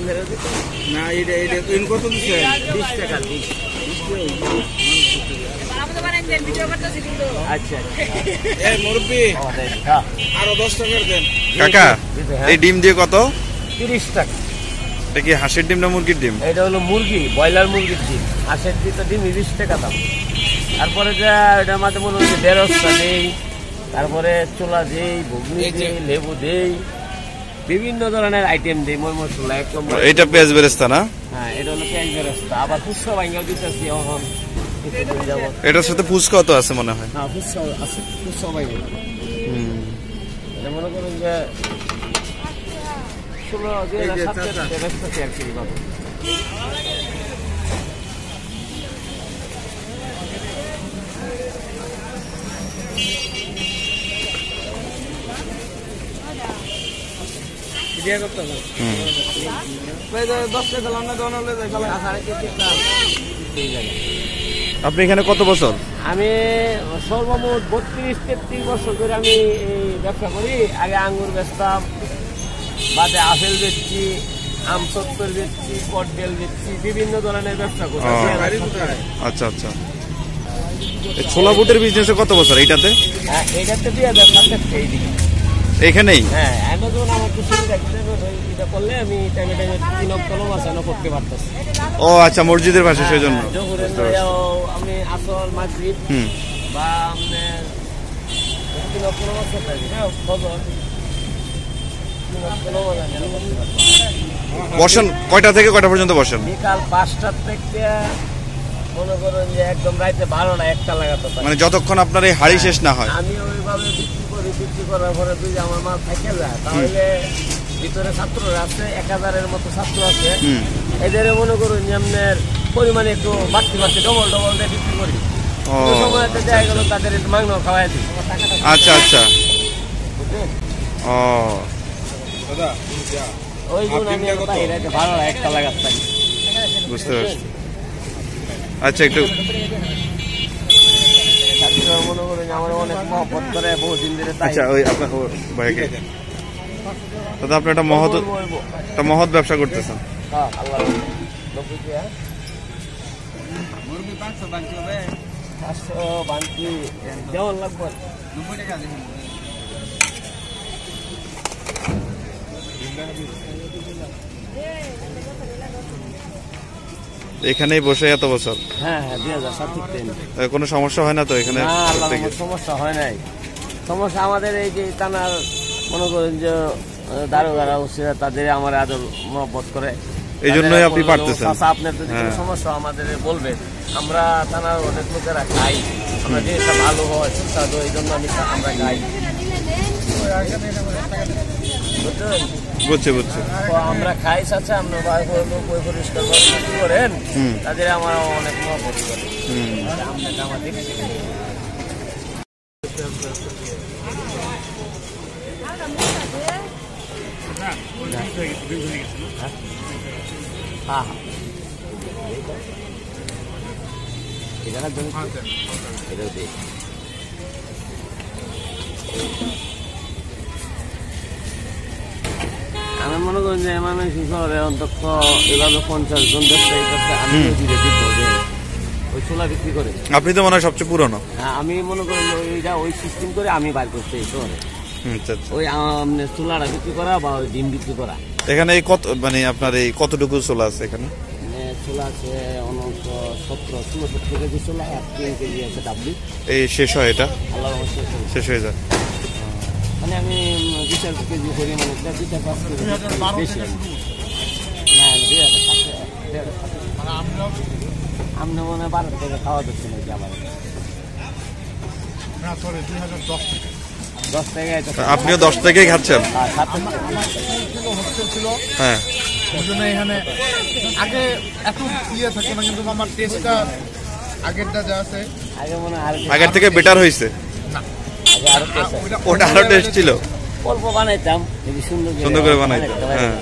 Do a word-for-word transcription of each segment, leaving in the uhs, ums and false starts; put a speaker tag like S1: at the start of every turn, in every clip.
S1: না এটা এটা কত দিচ্ছে? বিশ টাকা। আচ্ছা এই মুরব্বি আরো দশ টাকা দেন কাকা। এই ডিম দিয়ে কত? তিরিশ টাকা। এটা কি হাঁসের ডিম না মুরগির ডিম? এটা হলো মুরগি, ব্রয়লার মুরগির ডিম। হাঁসের ডিম বিশ টাকা দাম। তারপরে যা এটার মাঝে মনে হচ্ছে ঢেঁড়সটা দেই, তারপরে ছোলা দেই, ঘুগনি দেই, লেবু দেই, বিভিন্ন ধরনের আইটেম দেই, মই মশলা একদম। এটা পেঁয়াজ বেরেস্তা না? হ্যাঁ এটা হলো পেঁয়াজ বেরেস্তা। আবার ফুচকা ভাঙাও দিতেছি এখন। এটার সাথে ফুচকাও তো আছে মনে হয়। হ্যাঁ ফুচকা আছে, ফুচকা ভাঙা। হুম এটা মনে করুন যে ষোলো দুই হাজার সাতটা বেরেস্তা শেয়ার করি বাবু। আপনি এখানে কত বছর? আমি সর্বমোট বত্রিশ তেত্রিশ বছর ধরে আমি এই ব্যবসা করি। আগে আঙ্গুর বেচতাম, বাদে আপেল বেচছি, আম সত্তর বেচছি, কটবেল বেচছি, বিভিন্ন ধরনের ব্যবসা করি। আচ্ছা আচ্ছা। ছোলা বুটের বিজনেসে কত বছর? এইটাতে এইটাতে দুই হাজার সাত এইদিকে এখানেই। হ্যাঁ অ্যামাজন আমাকে সুবিধা এটা করলে আমি টাইমে টাইমে তিন কলম আসানো করতে পারতেছি। ও আচ্ছা মসজিদের পাশে সেই জন্য আমি আসল মাগরিব বা আপনার তিন কলম আছে ফজর বসেন। কয়টা থেকে কয়টা পর্যন্ত বসেন? বিকাল পাঁচটা থেকে মনে করেন যে একদম রাইতে বারোটা একটা লাগাতে পারে, মানে যতক্ষণ আপনার এই হাড়ি শেষ না হয়। আমি ওইভাবে বিক্রি করি, বিক্রি করার পরে দুই আমার মাল থেকে যায়, তাহলে ভিতরে ছাত্ররা আছে এক হাজারের মতো ছাত্র আছে। এদের মনে করুন যে আপনার পরিমাণে একটু বাড়তি বাড়তি ডবল ডবল দিয়ে বিক্রি করি। সময়তে দেখা গেল তাদের একটু মাংস খাওয়াই দিই। আচ্ছা আচ্ছা। ও ওই জন্য আমি রাইতে বারোটা একটা লাগাতে পারি। বুঝতে পারছি। আচ্ছা একটু মনে করেন আমার অনেক মহব্বত করে বহুদিন ধরে। আচ্ছা ওই আপনার ভাইকে দাদা আপনি একটা মহৎ একটা মহৎ ব্যবসা করতেছেন। হ্যাঁ আল্লাহ মুরগি পাঁচশো বাংকি হবে, পাঁচশো বাংকি যেমন লাগবে নব্বই টাকা দেবেন। এখানেই বসে এত বছর? হ্যাঁ হ্যাঁ দুই হাজার সাত থেকে। কোনো সমস্যা হয় না তো এখানে? সমস্যা হয় নাই। সমস্যা আমাদের এই যে থানার মনে করেন যে দারোগারা উচিত তাদের আমার আদর মহব্বত করে, এই জন্যই আপনি পারতেছেন। আপনার যদি কোনো সমস্যা আমাদের বলবেন, আমরা থানার অনেক লোকেরা খাই, আমরা যেটা ভালো হয় সুস্বাদু, এই জন্য আমি আমরা খাই। বুঝছে বুঝছে আমরা খাই সাথে আমরা পরিষ্কার করেন, তাদের আমার অনেক মহব্বত করে। হ্যাঁ এটা দেখ আমি মনে করি যে এমআইএমসি শহরে অন্তত এভাবে পঞ্চাশ জন ব্যবসায়ী কাছে আমি ওই ছোলা বিক্রি করে। আপনি তো মনে হয় সবচেয়ে পুরনো। হ্যাঁ আমি মনে করি ওইটা ওই সিস্টেম করে আমি বাইর করছি এই শহরে। ওই ছোলাটা বিক্রি করা বা ওই ডিম বিক্রি করা। এখানে কত মানে আপনার এই কতটুকু ছোলা আছে এখানে? ছোলা আছে অনন্ত সতেরো ষোলো সত্তর কেজি ছোলা, আর তিন কেজি আছে ডাবলি। এই শেষ হয় এটা? আল্লাহ শেষ হয়ে যায়। মানে আমি দু চার কেজি করি, মানে দু চার পাঁচ কেজি বেশি। না দুই হাজার আমরা মনে হয় বারো থেকে খাওয়া যাচ্ছে নাকি আমার। দশ থেকে আপনিও দশ থেকেই খাচ্ছেন? হ্যাঁ এখানে আগে এত ইয়ে থাকে না, কিন্তু আমার টেস্টটা আগেরটা যা আছে আগের থেকে বেটার হয়েছে। ওটা আরো টেস্ট ছিল, অল্প বানাইতাম সুন্দর সুন্দর করে বানাইতাম। হ্যাঁ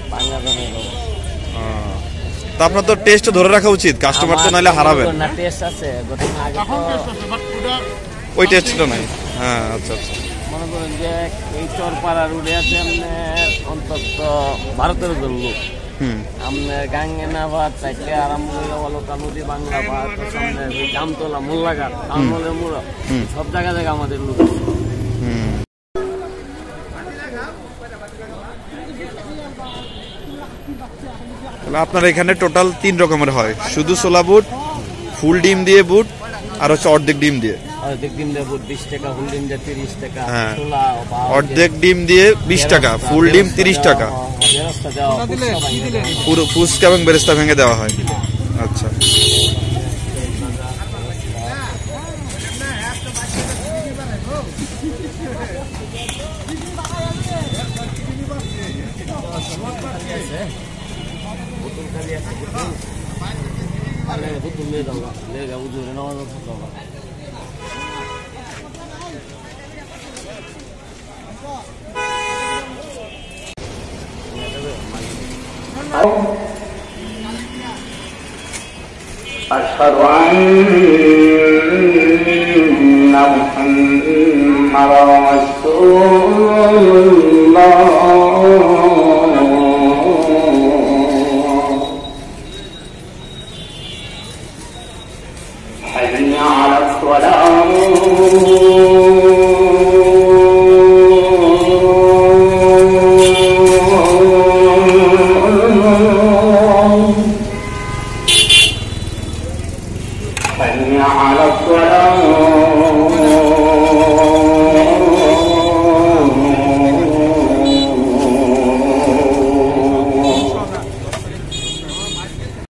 S1: তা আপনার তো টেস্ট ধরে রাখা উচিত, কাস্টমার তো নাহলে হারাবেন না। টেস্ট আছে ওই টেস্টটা নাই। হ্যাঁ আচ্ছা আচ্ছা। মনে করেন যে এই চরপাড়া রোডে আছে অন্তত ভারতের জন লোক আপনার গাঙ্গেনাবাদ থেকে আরম্ভ করে অলকা নদী, বাংলা বাদ, সামনে জামতলা, মোল্লাঘাট, টাউনহলের মোড়, সব জায়গা থেকে আমাদের লোক আছে।
S2: আপনার এখানে টোটাল তিন রকমের হয়, শুধু ছোলা বুট, ফুল ডিম দিয়ে বুট, আর হচ্ছে অর্ধেক ডিম দিয়ে।
S1: অর্ধেক ডিম দিয়ে বুট বিশ টাকা, ফুল ডিম দিয়ে তিরিশ টাকা।
S2: হ্যাঁ, অর্ধেক ডিম দিয়ে বিশ টাকা, ফুল ডিম তিরিশ টাকা। পুরো ফুচকা এবং বেরেস্তা ভেঙে দেওয়া হয়। আচ্ছা,
S3: أشهد أن محمدا رسول الله حي على الصلاة حي على الصلاة